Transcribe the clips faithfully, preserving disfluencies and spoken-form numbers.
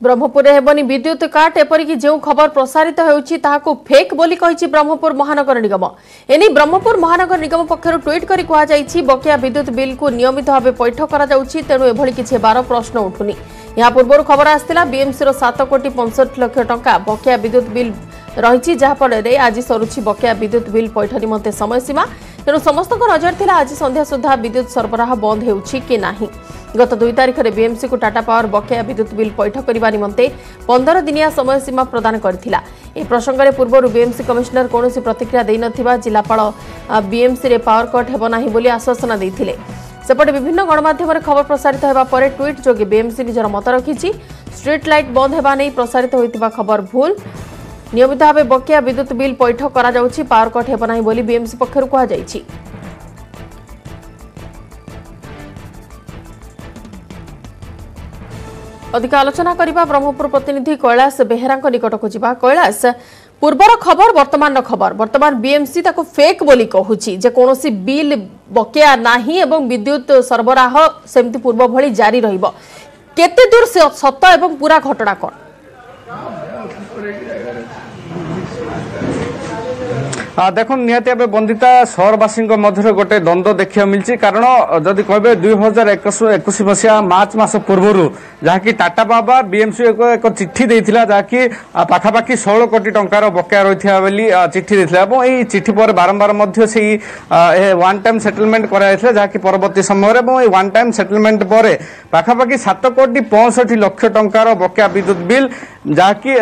ब्रह्मपुर हेबनी विद्युत काट एपरिक जो खबर प्रसारित होउछि ताहाकु फेक बोली कहिछि ब्रह्मपुर महानगर निगम। एनी ब्रह्मपुर महानगर निगम पक्षर ट्वीट करी कहा जाइछि बकिया विद्युत बिल को नियमित भाव पैठ करा जाउछि, तेणु एभली किछि बार प्रश्न उठुनी। या पूर्व खबर आस्तिला बीएमसी रो सात कोटी पैंसठ लाख टंका बकिया विद्युत बिल रही, जहाँफल आज सरुछि बकिया विद्युत बिल पैठ निमंते समय सीमा। तेणु समस्त नजर थिला आज संध्या सुधा विद्युत सरबराह बंद हेउछि कि नाही। गत दुई तारिख में बीएमसी को टाटा पावर बकेया विद्युत बिल पैठ करने निमंते पंदर दिनिया समय सीमा प्रदान करथिला। ए प्रसंग में पूर्व बीएमसी कमिशनर कौन प्रतिक्रिया देई नथिबा जिलापाल बीएमसी रे पावर कट हेबो नाही बोली आश्वासन देइथिले। सेपटे विभिन्न गणमाध्यम खबर प्रसारित होगा पर ट्वीट जोगे बीएमसी निजर मत रखिछि। स्ट्रीट लाइट बंद हेबा नै प्रसारित होइतिबा खबर भूल। नियमित भाव बकेया विद्युत बिल पैठ करा जाउछि, पावर कट हेबो नाही बोली बीएमसी पक्षरु कहा जाइछि। अधिक आलोचना करबा ब्रह्मपुर प्रतिनिधि कैलाश बेहेरा निकट को जिबा। कैलाश, पूर्वर खबर वर्तमान खबर वर्तमान बीएमसी ताको फेक बोली कहूछि जे कोनोसी बिल बकेया नाही एवं विद्युत सरबराह सेमति पूर्व भली जारी रहिबो। केते दूर से सत्य एवं पूरा घटना कोन? हाँ देखो निहाती भाव बंदिता सहरवासी मध्य गोटे द्वंद्व देखा मिली। कारण जदि कहे दुई हजार एक मसीहा मार्च मास पूर्व जहाँकि टाटा पावर बीएमसी एक, एक चिठी देता जहाँकि पाखापाखि षोल कोटी टंकार बकेया रही बोली चिठी देता। यही चिठी पर बारंबार से वन टाइम सेटलमेंट कराइला जहाँकि परवर्ती समय वन टाइम सेटलमेंट पर पाखापाखि सात कोटी पैंसठ लक्ष टंकार बकेया विद्युत बिल जहाँकि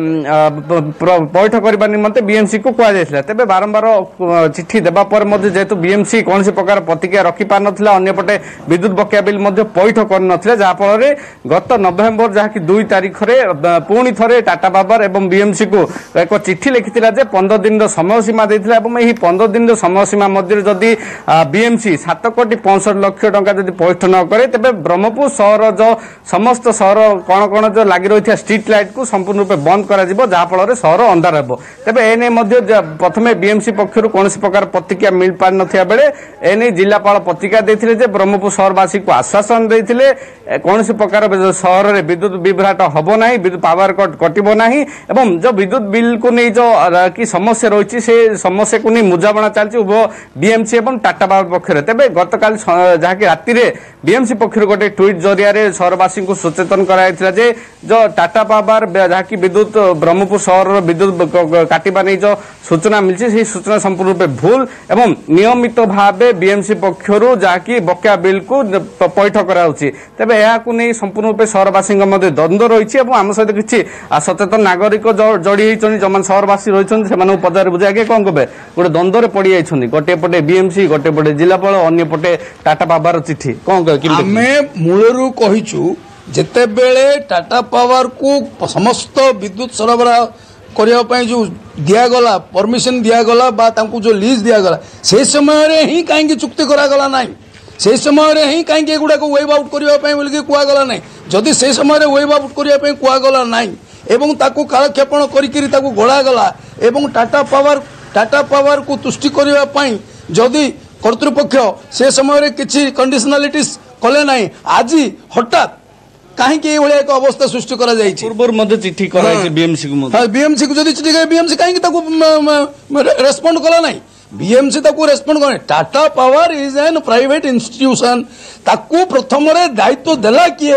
पैठ करने निमंते बीएमसी को कहुला। तेज बारंबार चिठी देवा पर जेहेतु बीएमसी कौन प्रकार प्रतिक्रिया रखी पार नथिला, अन्यपटे विद्युत बकेया बिल पैठ कर नथिला, जहाँफल गत नवेम्बर जहाँकि दुई तारीख में पुणी थे टाटा पावर एवं बीएमसी को एक चिठी लिखिथिला जे पंद्रह दिन समय सीमा देथिला। यही पंद्रह दिन समय सीमा मध्य जदि बीएमसी सात कोटी पैंसठ लक्ष टंका जदि पैठ न करे तेबे ब्रह्मपुर सहर जो समस्त सहर कौन कौन जो लगी रही स्ट्रीट लाइट को संपूर्ण रूप बंद कर जहाँफल सहर अंधार हो। तेज एने प्रथम बीएमसी पक्षर कौन प्रकार प्रतिक्रिया मिल पार नथिया बेले एने जिलापाल प्रतिक्रिया देथिले जे ब्रह्मपुर सहरवासी को आश्वासन देथिले कौन प्रकार सहर में विद्युत विभ्राट हबो नाही, विद्युत पावर कट कटिबो नाही एवं जो विद्युत बिल को नहीं जो कि समस्या रही से समस्या को नहीं मुजामणा चलती उभय बीएमसी एवं टाटा पावर पक्षर। तेज गतकाल जहाँकि राति बीएमसी पक्षर गोटे ट्वीट जरिया सहरवासी को सचेतन कराइथिला जे जो टाटा पावर जहाँकि विद्युत ब्रह्मपुर सहर विद्युत काटिबा नहीं जो सूचना मिली से सूचना संपूर्ण रूपे भूल एवं नियमित भाव बीएमसी पक्षर जहाँकि बकेया बिल को पैठ कराउछि। तेबे याकु नहीं संपूर्ण रूपे सहरवासी मध्य द्वंद्व रही। आम सहित किसी सचेतन नागरिक जड़ी होती जो सहरवासी रही से पचार बुझे आगे कौन कहे गोटे द्वंद्व पड़ जाइए गोटे पटे बीएमसी गोटे पटे जिलापाल अन्य पटे टाटा पावर चिठी कौन कहे मूलरू कहीचु जेते बेले टाटा पावर को समस्त विद्युत सरबराह करने जो दिगला परमिशन दिगला बा तांकु जो लीज दिगला से समय रे ही कहीं चुक्ति करागला ना, से समय रे ही कहीं एगुड़ा को वेव आउट करने बोलिकी कहगला ना। जदि से समय रे वेव आउट करने कहगला ना एवं ताकु कालक्षेपण करिकिरी ताकु गोलागला एवं टाटा पावर टाटा पावर को तुष्टि करने जदि कर्तृपक्ष से समय रे किछि कंडीशनालिटीज कले ना, आज हठात कहीं एक अवस्था सृष्टि करा पूर्व चिठी बीएमसी को हाँ बीएमसी को चिठी करे बीएमसी कहीं रेस्पॉन्ड कला ना, बीएमसी ताकू रेस्पॉन्ड करे। Tata Power is an private institution ताकू प्रथम दायित्व देला किए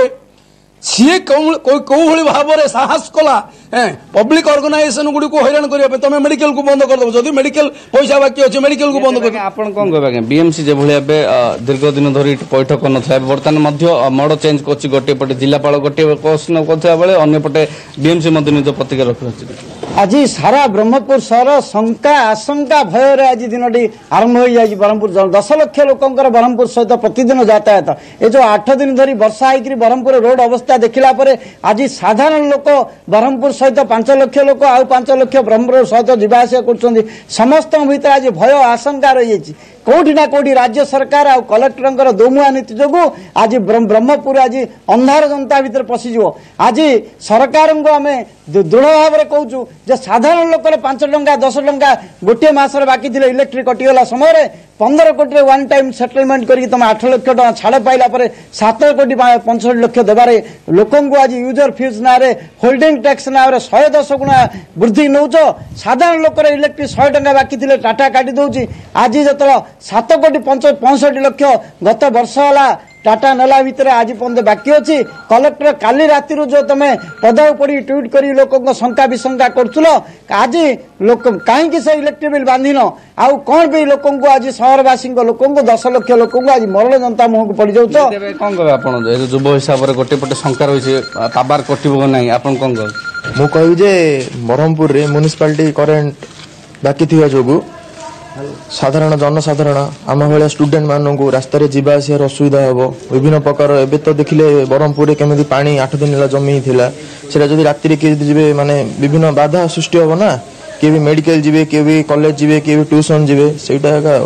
सी कौ भाव में साहस कला पब्लिक ऑर्गेनाइजेशन गुड़ी को हैरान करने तुम मेडिकल को बंद कर जदि मेडिकल पैसा बाकी अच्छे मेडिकल को बंद कर आपन कौन कहे बीएमसी जो भाई दीर्घ दिन धरी पैठ कर बर्तमान मोड़ चेंज कर गोटे पटे जिलापाल गोटे क्वेश्चन करता बेले अंय पटे बीएमसी निज प्रतिक्रिया रखी। आज सारा ब्रह्मपुर सहर शंका आशंका भयर आज दिन टी आरंभ हो जाए। ब्रह्मपुर दस लक्ष लोकंर ब्रह्मपुर सहित प्रतिदिन यातायात ये जो आठ दिन धरी वर्षा होकर ब्रह्मपुर रोड अवस्था देखला आज साधारण लोक ब्रह्मपुर सहित पांच लक्ष लोक आउ पांच लक्ष ब्रह्मपुर सहित जावास कर समस्त भीतर आज भय आशंका रही कोठी ना कोठी राज्य सरकार आ कलेक्टर दोमुआ नीति जो आज ब्रह्मपुर आज अंधार जनता भितर पशिज आज सरकार को आम दृढ़ भाव में कहूँ जे साधारण लोक पांच टंका दस टंका गोटे मसर बाकी थे इलेक्ट्रिक कटिगला समय पंद्रह कोटी वन टाइम सेटलमेंट करके तुम आठ लक्ष टका छाड़ पाइला पर सात कोटी पैंसठ लक्ष देवार लोक आज यूजर फीस ना होल्डिंग टैक्स ना शहे दस गुणा वृद्धि नौ साधारण लोक इलेक्ट्रिक शहे टंका बाकी थे टाटा काटी दौर आज जो सात कोटी पैंसठ लक्ष गत वर्ष है टाटा नेला भितर आज पर्यटन बाकी अच्छी कलेक्टर काली राति जो तुम पदा पड़ी ट्वीट कर लोक शंका विशंका करुल आज लोक कहीं से इलेक्ट्रिक बिल बांधिन आउ कौन भी लोक आज सहरवासी लोक दस लक्ष लोक आज मरल जनता मुह को पड़ जाऊ कौन कहे आप युव हिसाब से गोटे पटे शंका रही पावर कटो ना आप कौन कह मु कहबी ब्रह्मपुर रे म्युनिसिपालिटी करेन्ट बाकी थिबा जोगु साधारण जनसाधारण आम भाया स्टूडेंट मानू रास्तार जावा आसार असुविधा हम विभिन्न प्रकार एवं तो देखिले ब्रह्मपुर केमी पानी आठ दिन है जमी था से राति किए जी माने विभिन्न बाधा सृष्टि हम ना किए भी मेडिकल जी किए भी कॉलेज जी किए भी ट्यूशन जी से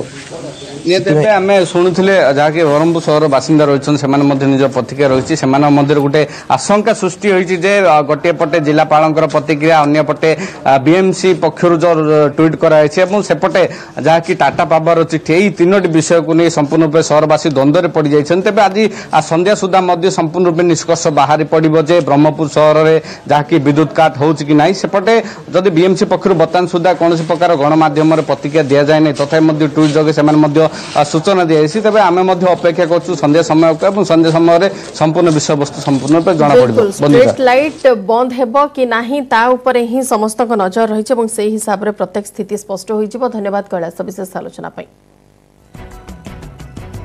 आम शुणुले जहाँकि ब्रह्मपुर सहर बासिंदा रही निज प्रतिक्रिया रही है गोटे आशंका सृष्टि होती गोटे पटे जिलापाल प्रतिक्रिया अन्य पटे बीएमसी पक्षर जो ट्वीट कराई सेपटे जहाँकि टाटा पावर चिठी यही तीनो विषय को नहीं संपूर्ण रूप सहरवासी द्वंद्व पड़ जाते तेज आज संध्या सुधा संपूर्ण रूप निष्कर्ष बाहरी पड़ो जे ब्रह्मपुर सहर में जहाँकि विद्युत काट हो कि ना सेपटे जदि बीएमसी पक्षर बर्तमान सुधा कौन प्रकार गणमाध्यम प्रतिक्रिया दि जाए नहीं तथा ट्वीट जोगे से सूचना दी जाए तेज आम अपेक्षा कर संध्या समय को संध्या समय संपूर्ण विषय वस्तु संपूर्ण रूप जना पड़ो स्ट्रीट लाइट बंद हेबो कि नाही ता ऊपर ही समस्त नजर रही से हिसाब से प्रत्येक स्थिति स्पष्ट हो। धन्यवाद कैलाश विशेष आलोचना।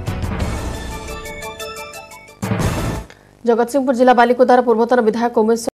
जगतसिंहपुर जिला बालिकुदार पूर्वतन विधायक उमेश